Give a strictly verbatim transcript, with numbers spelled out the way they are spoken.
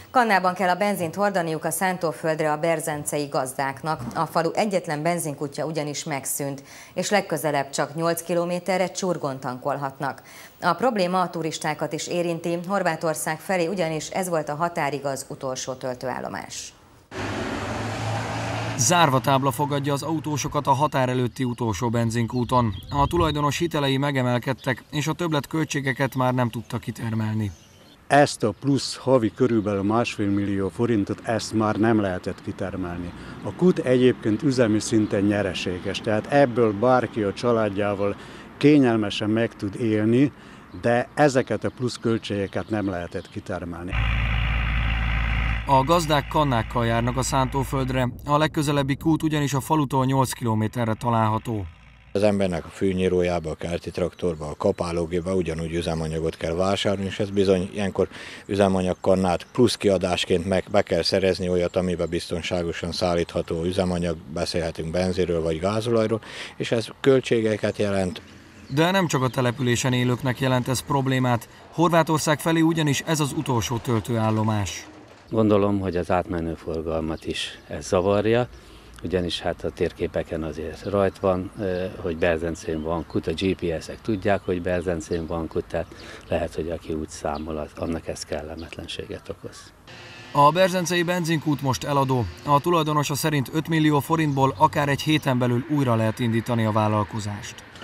Kannában kell a benzint hordaniuk a szántóföldre a berzencei gazdáknak. A falu egyetlen benzinkútja ugyanis megszűnt, és legközelebb csak nyolc kilométerre Csurgón tankolhatnak. A probléma a turistákat is érinti, Horvátország felé ugyanis ez volt a határig az utolsó töltőállomás. Zárva tábla fogadja az autósokat a határ előtti utolsó benzinkúton. A tulajdonos hitelei megemelkedtek, és a többlet költségeket már nem tudta kitermelni. Ezt a plusz havi körülbelül másfél millió forintot, ezt már nem lehetett kitermelni. A kút egyébként üzemi szinten nyereséges, tehát ebből bárki a családjával kényelmesen meg tud élni, de ezeket a plusz költségeket nem lehetett kitermelni. A gazdák kannákkal járnak a szántóföldre, a legközelebbi kút ugyanis a falutól nyolc kilométerre található. Az embernek a fűnyírójába, a kerti traktorba, a kapálógébe ugyanúgy üzemanyagot kell vásárolni, és ez bizony ilyenkor üzemanyagkannát plusz kiadásként meg be kell szerezni olyat, amiben biztonságosan szállítható üzemanyag, beszélhetünk benzinről vagy gázolajról, és ez költségeket jelent. De nem csak a településen élőknek jelent ez problémát, Horvátország felé ugyanis ez az utolsó töltőállomás. Gondolom, hogy az átmenő forgalmat is ez zavarja, ugyanis hát a térképeken azért rajt van, hogy Berzencén van kút, a gé pé es-ek tudják, hogy Berzencén van kút, tehát lehet, hogy aki úgy számol, annak ez kellemetlenséget okoz. A berzencei benzinkút most eladó. A tulajdonosa szerint öt millió forintból akár egy héten belül újra lehet indítani a vállalkozást.